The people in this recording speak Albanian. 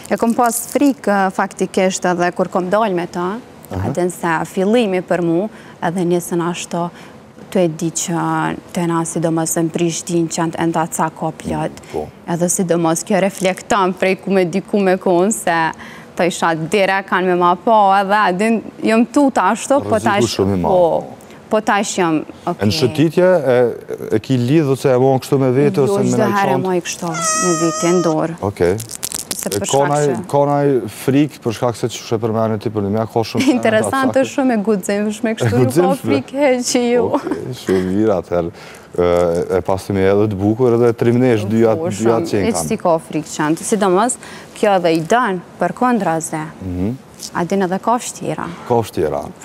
E kom pas frikë faktikisht edhe kur kom dalë me ta, edhe nëse fillimi për mu, edhe njësën ashtu, të e di që të na sidomos në Prishtinë që janë enda ca ka plot, edhe sidomos kjo reflekton prej ku me diku me konë se të isha dire kanë me ma po edhe adin jëm tuta ashtu, po tash jam okej. Në shëtitje e ki lidhë se e mojnë kështu me vete ose me në qontë? Jo, çdo herë moj kështu me vete, ndorë. Okej. Ka naj frikë për shkak se që shë përmene ti për një mja ka shumë... Interesant është shumë e gudzimshme, kështu nuk ka frikë heqë ju. Shumë mirë atëherë. E pas të me edhe të bukur edhe trimnesh dyja qenë kanë. E që ti ka frikë qënë. Sidomos, kjo edhe i dënë për kondraze. Adin edhe ka vështira. Ka vështira.